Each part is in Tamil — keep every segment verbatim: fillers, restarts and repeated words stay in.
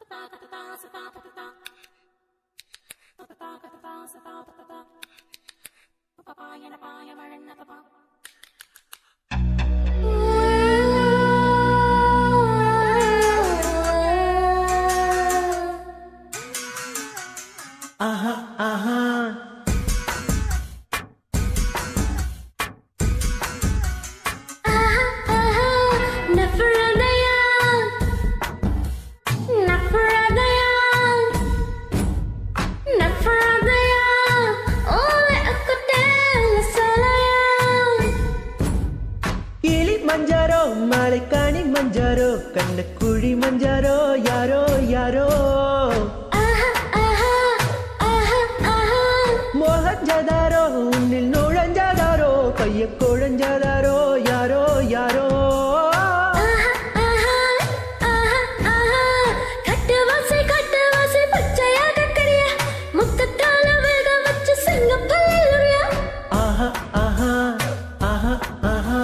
Aha, aha. Manjaro, Malekani Manjaro, Kanakuri Manjaro, Yaro, Yaro. Aha, aha, aha, aha. Mohanjadaro, Unil Noranjadaro, Payakoranjadaro, Yaro, Yaro. Aha, aha, aha, aha. Kattavase, kattavase, pachaya kakkariya. Muttattala vega vachu singa palluriya. Aha, aha, aha, aha.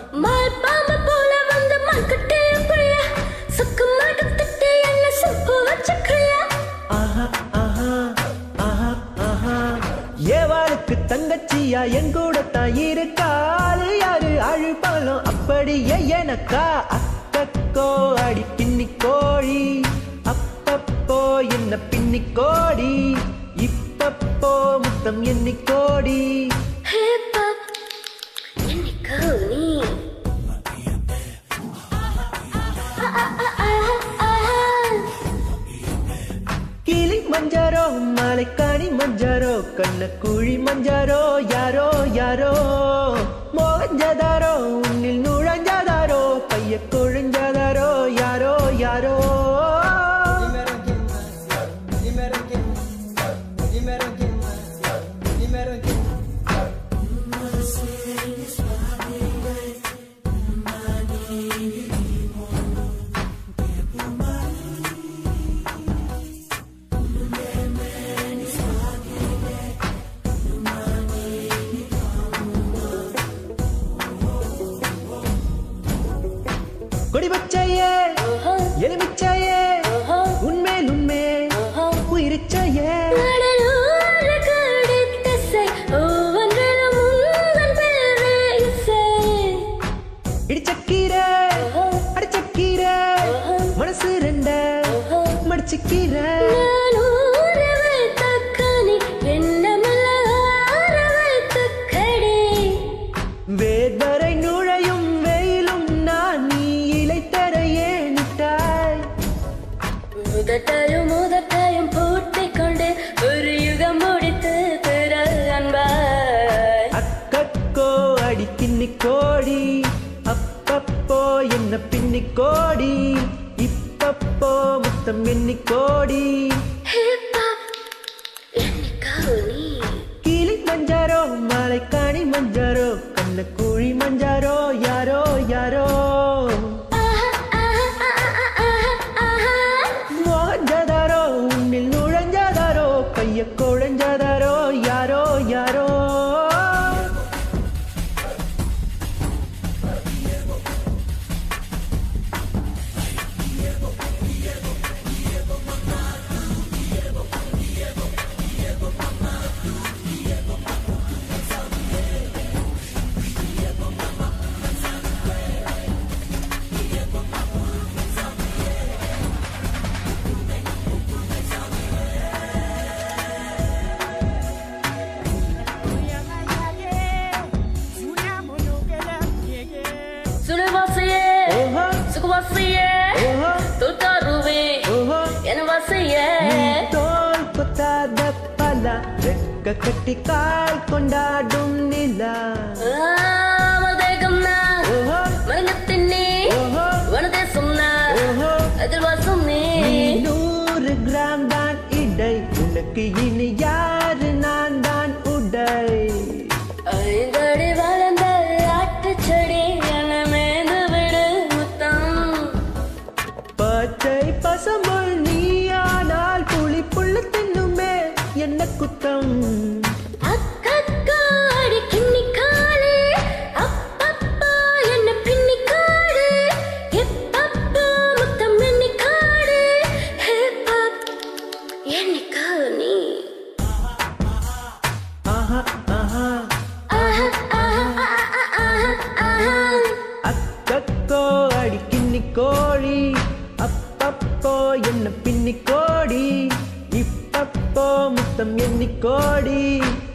தங்கச்சியா என் கூட தான் இருக்காள் யாரு அழுப்பாலும் அப்படியே எனக்கா அக்கோ அடி பின்னி கோழி அப்பப்போ என்ன பின்னி கோடி இப்பப்போ முத்தம் எண்ணி கோடி கிளி மஞ்சாரோ மாலைக்காணி மஞ்சாரோ கண்ணக்குழி மஞ்சாரோ யாரோ யாரோ மோகஞ்சதாரோ உன்னில் நுழைஞ்சதாரோ பைய கொழுஞ்சதாரோ யாரோ யாரோ கொடி பச்சையே எலுமிச்சையே உண்மேல் உண்மே உயிரிச்சையே இடிச்சக்கீரை அடிச்சக்கீரை மனசு ரெண்ட மடிச்சுக்கீரை வேதரை நுழையும் வெயிலும் நான் நீ இலைத்தரையே நிட்டாய் முதட்டையும் முதட்டையும் பூட்டிக் கொண்டு ஒரு யுகம் முடித்து திற அன்பாய் அக்கோ அடி கிண்ணி கோடி அப்பப்போ என்ன பின்னி கோடி இப்பப்போ முத்தம் எண்ணி கோடி கிளி மஞ்சாரோ மாலைக்காணி மஞ்சாரோ கண்ணக்குழி மஞ்சாரோ யாரோ யாரோ மோகஞ்சதாரோ உன்னில் நுழைஞ்சதாரோ பைய கொழுஞ்சதாரோ யாரோ யாரோ கட்டி கால் கொண்டாடும் நிலா நூறு கிராம் தான் இடை உனக்கு இனி யாரு நான் தான் உடை ஐந்தடி வளர்ந்த ஆட்டு செடி என மேந்து விடு முத்தம் பச்சை பசமுள் நீயானால் புளி புள்ளு தின்னுமே என்ன குத்தம் Hip மின்மினி கோடி